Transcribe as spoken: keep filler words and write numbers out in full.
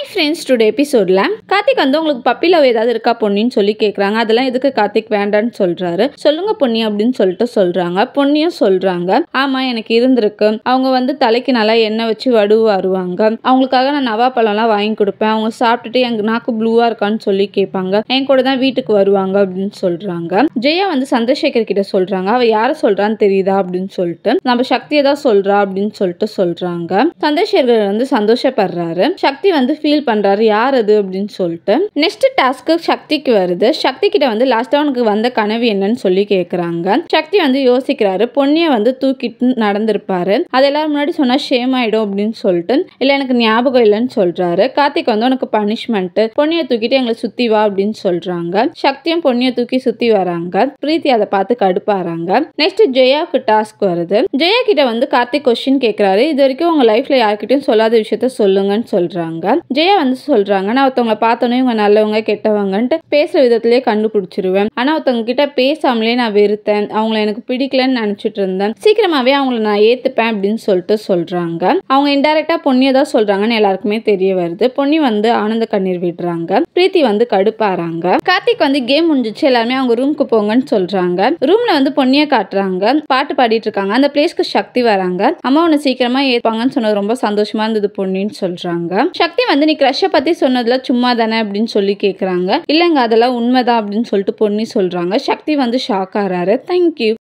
Friends, today எபிசோட்ல கார்த்திக் வந்து உங்களுக்கு பப்பி லவ் ஏதாவது இருக்கா பொன்னின்னு சொல்லி கேட்குறாங்க. அதெல்லாம் எதுக்கு கார்த்திக் வேண்டான்னு சொல்றாரு. சொல்லுங்க பொன்னி அப்படின்னு சொல்லிட்டு சொல்றாங்க. பொன்னியும் சொல்றாங்க, ஆமா எனக்கு இருந்திருக்கு. அவங்க வந்து தலைக்கு நல்லா எண்ணெய் வச்சு வடுவு வருவாங்க. அவங்களுக்காக நான் நவா பழம்லாம் வாங்கி கொடுப்பேன். அவங்க சாப்பிட்டுட்டு எங்க நாக்கு ப்ளூவா இருக்கான்னு சொல்லி கேட்பாங்க. என் கூட தான் வீட்டுக்கு வருவாங்க அப்படின்னு சொல்றாங்க. ஜெயா வந்து சந்திரசேகர் கிட்ட சொல்றாங்க, அவ யார சொல்றான்னு தெரியுதா அப்படின்னு சொல்லிட்டு. நம்ம சக்தியை தான் சொல்றா அப்படின்னு சொல்லிட்டு சொல்றாங்க. சந்திரசேகர் வந்து சந்தோஷப்படுறாரு. சக்தி வந்து ஃபீல் பண்றாரு, யார் அது அப்படின்னு சொல்லிட்டு. நெக்ஸ்ட் டாஸ்க்கு சக்திக்கு வருது. சக்தி கிட்ட வந்து லாஸ்டா உனக்கு வந்த கனவு என்னன்னு சொல்லி கேக்குறாங்க. சக்தி வந்து யோசிக்கிறாரு. பொன்னிய வந்து தூக்கிட்டு நடந்திருப்பாரு, அது எல்லாரும் முன்னாடி சொன்னா ஷேம் ஆயிடும் அப்படின்னு சொல்லிட்டு, இல்ல எனக்கு ஞாபகம் இல்லைன்னு சொல்றாரு. கார்த்திக் வந்து உனக்கு பனிஷ்மெண்ட், பொன்னிய தூக்கிட்டு எங்களை சுத்தி வா அப்படின்னு சொல்றாங்க. சக்தியும் பொன்னிய தூக்கி சுத்தி வராங்க. பிரீத்தி அதை பார்த்து கடுப்பாறாங்க. நெக்ஸ்ட் ஜெயாவுக்கு டாஸ்க் வருது. ஜெயா கிட்ட வந்து கார்த்திக் கொஸ்டின் கேட்கிறாரு, இது வரைக்கும் உங்க லைஃப்ல யார்கிட்டயும் சொல்லாத விஷயத்த சொல்லுங்கன்னு சொல்றாங்க. ஜெயா வந்து சொல்றாங்க, நான் ஒருத்தவங்களை பார்த்தோன்னே இவங்க நல்லவங்க கெட்டவங்கன்ட்டு பேசுற விதத்திலேயே கண்டுபிடிச்சிருவேன். ஆனா ஒருத்தவங்க கிட்ட பேசாமலே நான் வெறுத்தேன், அவங்கள எனக்கு பிடிக்கலன்னு நினைச்சிட்டு இருந்தேன். சீக்கிரமாவே அவங்கள நான் ஏத்துப்பேன் அப்படின்னு சொல்லிட்டு சொல்றாங்க. அவங்க இன்டைரக்டா பொன்னியை தான் சொல்றாங்கன்னு எல்லாருக்குமே தெரிய வருது. பொன்னி வந்து ஆனந்த கண்ணீர் விடுறாங்க. பிரீத்தி வந்து கடுப்பாறாங்க. கார்த்திக் வந்து கேம் முடிஞ்சிச்சு, எல்லாருமே அவங்க ரூமுக்கு போங்கன்னு சொல்றாங்க. ரூம்ல வந்து பொன்னியை காட்டுறாங்க, பாட்டு பாடிட்டு இருக்காங்க. அந்த பிளேஸ்க்கு சக்தி வராங்க. அம்மா உன்னை சீக்கிரமா ஏற்பாங்கன்னு சொன்னது ரொம்ப சந்தோஷமா இருந்தது பொன்னின்னு சொல்றாங்க. சக்தி வந்து நீ கிரஷ பத்தி சொன்னதுல சும்மா தானே அப்படின்னு சொல்லி கேக்குறாங்க. இல்லங்க அதெல்லாம் உண்மைதான் அப்படின்னு சொல்லிட்டு பொன்னி சொல்றாங்க. சக்தி வந்து ஷாக் ஆறாரு. தேங்க்யூ.